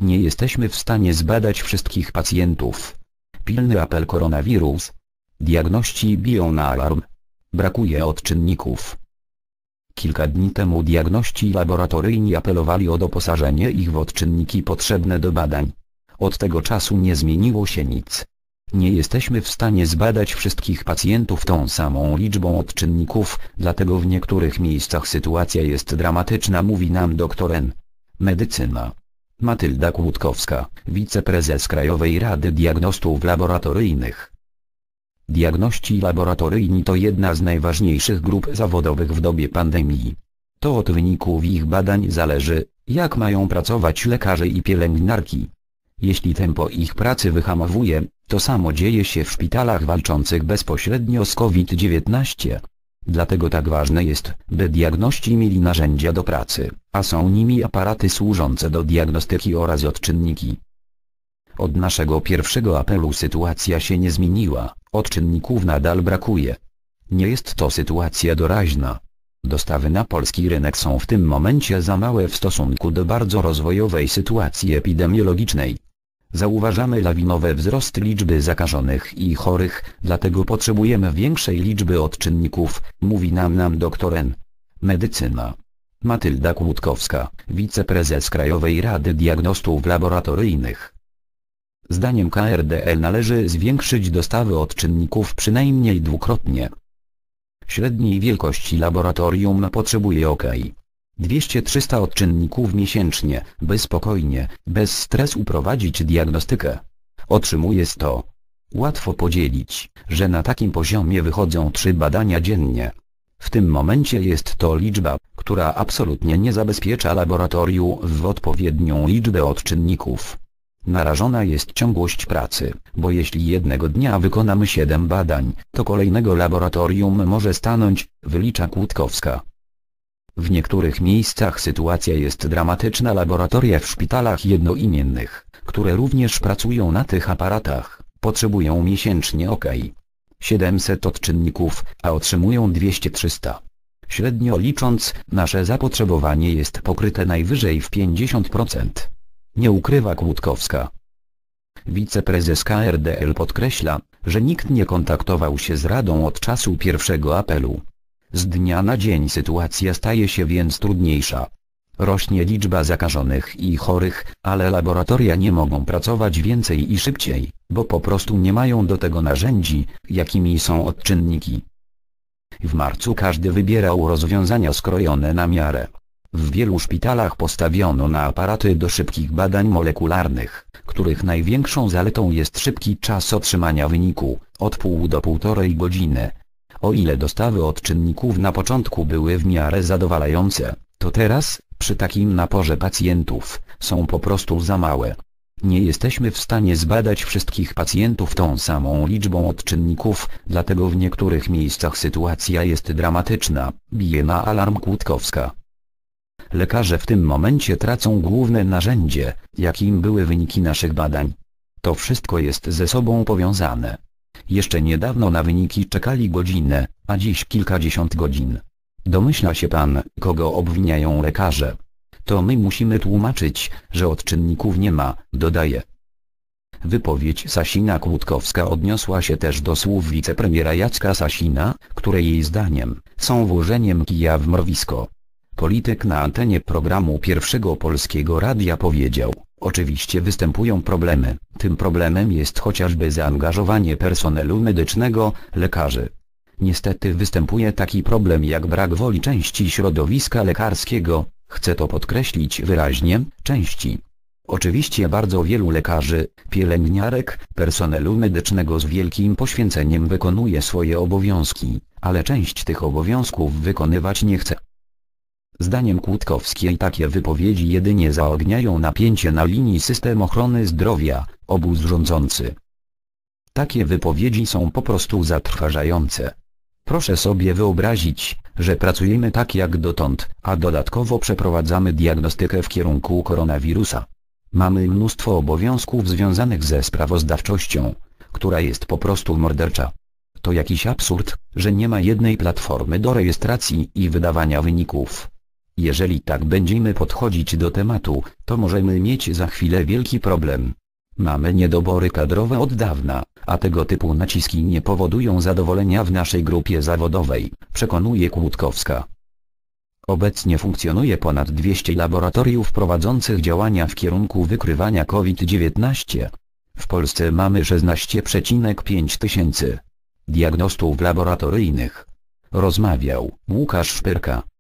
Nie jesteśmy w stanie zbadać wszystkich pacjentów. Pilny apel koronawirus. Diagności biją na alarm. Brakuje odczynników. Kilka dni temu diagności laboratoryjni apelowali o doposażenie ich w odczynniki potrzebne do badań. Od tego czasu nie zmieniło się nic. Nie jesteśmy w stanie zbadać wszystkich pacjentów tą samą liczbą odczynników, dlatego w niektórych miejscach sytuacja jest dramatyczna, mówi nam dr N. Medycyna. Matylda Kłódkowska, wiceprezes Krajowej Rady Diagnostów Laboratoryjnych. Diagności laboratoryjni to jedna z najważniejszych grup zawodowych w dobie pandemii. To od wyników ich badań zależy, jak mają pracować lekarze i pielęgniarki. Jeśli tempo ich pracy wyhamowuje, to samo dzieje się w szpitalach walczących bezpośrednio z COVID-19. Dlatego tak ważne jest, by diagności mieli narzędzia do pracy, a są nimi aparaty służące do diagnostyki oraz odczynniki. Od naszego pierwszego apelu sytuacja się nie zmieniła, odczynników nadal brakuje. Nie jest to sytuacja doraźna. Dostawy na polski rynek są w tym momencie za małe w stosunku do bardzo rozwojowej sytuacji epidemiologicznej. Zauważamy lawinowy wzrost liczby zakażonych i chorych, dlatego potrzebujemy większej liczby odczynników, mówi nam dr N. Medycyna. Matylda Kłódkowska, wiceprezes Krajowej Rady Diagnostów Laboratoryjnych. Zdaniem KRDL należy zwiększyć dostawy odczynników przynajmniej dwukrotnie. Średniej wielkości laboratorium potrzebuje ok. 200-300 odczynników miesięcznie, by spokojnie, bez stresu prowadzić diagnostykę. Otrzymuje 100. Łatwo podzielić, że na takim poziomie wychodzą 3 badania dziennie. W tym momencie jest to liczba, która absolutnie nie zabezpiecza laboratorium w odpowiednią liczbę odczynników. Narażona jest ciągłość pracy, bo jeśli jednego dnia wykonamy 7 badań, to kolejnego laboratorium może stanąć, wylicza Kłódkowska. W niektórych miejscach sytuacja jest dramatyczna. Laboratoria w szpitalach jednoimiennych, które również pracują na tych aparatach, potrzebują miesięcznie ok. 700 odczynników, a otrzymują 200-300. Średnio licząc, nasze zapotrzebowanie jest pokryte najwyżej w 50%. Nie ukrywa Kłódkowska. Wiceprezes KRDL podkreśla, że nikt nie kontaktował się z Radą od czasu pierwszego apelu. Z dnia na dzień sytuacja staje się więc trudniejsza. Rośnie liczba zakażonych i chorych, ale laboratoria nie mogą pracować więcej i szybciej, bo po prostu nie mają do tego narzędzi, jakimi są odczynniki. W marcu każdy wybierał rozwiązania skrojone na miarę. W wielu szpitalach postawiono na aparaty do szybkich badań molekularnych, których największą zaletą jest szybki czas otrzymania wyniku, od pół do 1,5 godziny. O ile dostawy odczynników na początku były w miarę zadowalające, to teraz, przy takim naporze pacjentów, są po prostu za małe. Nie jesteśmy w stanie zbadać wszystkich pacjentów tą samą liczbą odczynników, dlatego w niektórych miejscach sytuacja jest dramatyczna, bije na alarm Kłódkowska. Lekarze w tym momencie tracą główne narzędzie, jakim były wyniki naszych badań. To wszystko jest ze sobą powiązane. Jeszcze niedawno na wyniki czekali godzinę, a dziś kilkadziesiąt godzin. Domyśla się pan, kogo obwiniają lekarze. To my musimy tłumaczyć, że odczynników nie ma, dodaje. Wypowiedź Sasina-Kłódkowska odniosła się też do słów wicepremiera Jacka Sasina, które jej zdaniem są włożeniem kija w mrowisko. Polityk na antenie programu Pierwszego Polskiego Radia powiedział: oczywiście występują problemy, tym problemem jest chociażby zaangażowanie personelu medycznego, lekarzy. Niestety występuje taki problem jak brak woli części środowiska lekarskiego, chcę to podkreślić wyraźnie, części. Oczywiście bardzo wielu lekarzy, pielęgniarek, personelu medycznego z wielkim poświęceniem wykonuje swoje obowiązki, ale część tych obowiązków wykonywać nie chce. Zdaniem Kłódkowskiej takie wypowiedzi jedynie zaogniają napięcie na linii system ochrony zdrowia, obóz rządzący. Takie wypowiedzi są po prostu zatrważające. Proszę sobie wyobrazić, że pracujemy tak jak dotąd, a dodatkowo przeprowadzamy diagnostykę w kierunku koronawirusa. Mamy mnóstwo obowiązków związanych ze sprawozdawczością, która jest po prostu mordercza. To jakiś absurd, że nie ma jednej platformy do rejestracji i wydawania wyników. Jeżeli tak będziemy podchodzić do tematu, to możemy mieć za chwilę wielki problem. Mamy niedobory kadrowe od dawna, a tego typu naciski nie powodują zadowolenia w naszej grupie zawodowej, przekonuje Kłódkowska. Obecnie funkcjonuje ponad 200 laboratoriów prowadzących działania w kierunku wykrywania COVID-19. W Polsce mamy 16,5 tysięcy diagnostów laboratoryjnych. Rozmawiał Łukasz Szpyrka.